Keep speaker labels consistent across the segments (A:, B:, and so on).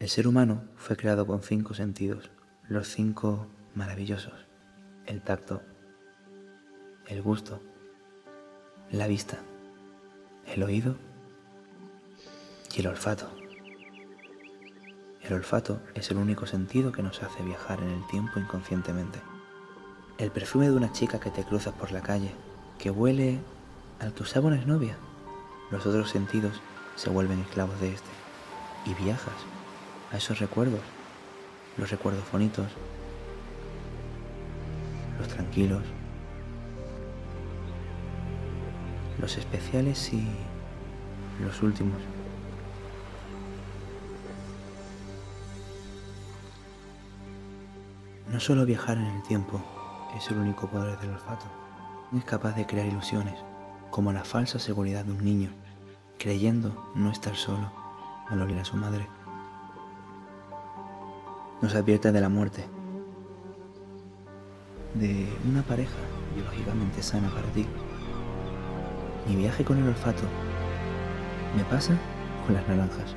A: El ser humano fue creado con 5 sentidos, los 5 maravillosos: el tacto, el gusto, la vista, el oído y el olfato. El olfato es el único sentido que nos hace viajar en el tiempo inconscientemente. El perfume de una chica que te cruzas por la calle, que huele al que usaba una exnovia. Los otros sentidos se vuelven esclavos de este y viajas a esos recuerdos, los recuerdos bonitos, los tranquilos, los especiales y los últimos. No solo viajar en el tiempo es el único poder del olfato. Es capaz de crear ilusiones, como la falsa seguridad de un niño, creyendo no estar solo al oír a su madre. Nos advierte de la muerte, de una pareja biológicamente sana para ti. Mi viaje con el olfato me pasa con las naranjas.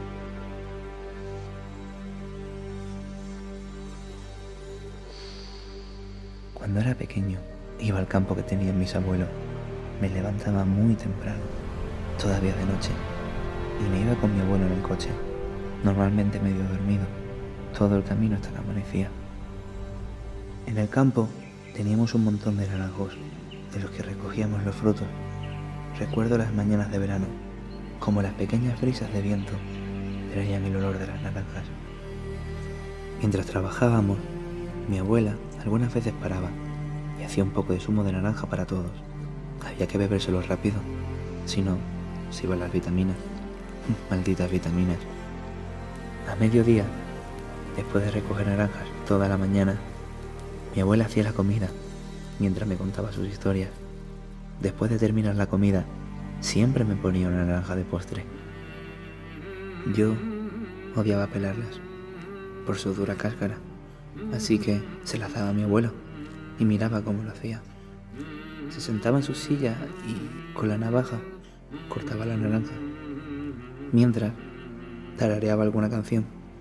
A: Cuando era pequeño, iba al campo que tenían mis abuelos. Me levantaba muy temprano, todavía de noche, y me iba con mi abuelo en el coche, normalmente medio dormido, todo el camino hasta que amanecía. En el campo teníamos un montón de naranjos, de los que recogíamos los frutos. Recuerdo las mañanas de verano, como las pequeñas brisas de viento traían el olor de las naranjas. Mientras trabajábamos, mi abuela algunas veces paraba y hacía un poco de zumo de naranja para todos. Había que bebérselo rápido, si no, se iban las vitaminas. Malditas vitaminas. A mediodía, después de recoger naranjas toda la mañana, mi abuela hacía la comida mientras me contaba sus historias. Después de terminar la comida, siempre me ponía una naranja de postre. Yo odiaba pelarlas por su dura cáscara, así que se las daba a mi abuelo y miraba cómo lo hacía. Se sentaba en su silla y con la navaja cortaba la naranja, mientras tarareaba alguna canción.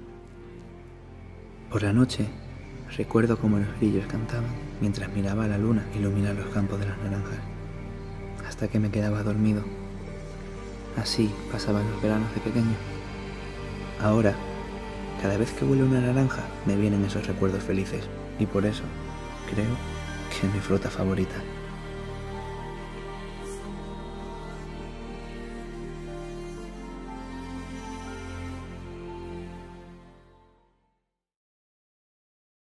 A: Por la noche recuerdo cómo los grillos cantaban mientras miraba a la luna iluminar los campos de las naranjas, hasta que me quedaba dormido. Así pasaban los veranos de pequeño. Ahora, cada vez que huelo una naranja me vienen esos recuerdos felices, y por eso creo que es mi fruta favorita.